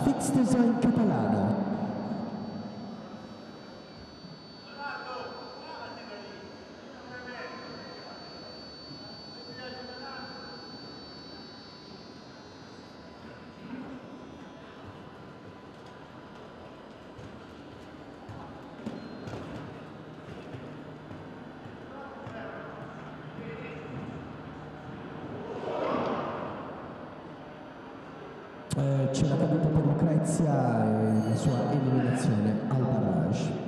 Fix Design Catalana. C'è la caduta per Lucrezia e la sua eliminazione al barrage.